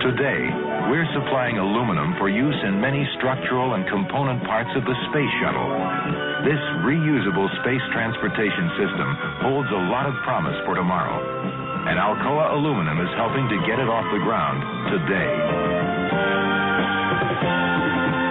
Today, we're supplying aluminum for use in many structural and component parts of the Space Shuttle. This reusable space transportation system holds a lot of promise for tomorrow. And Alcoa Aluminum is helping to get it off the ground today.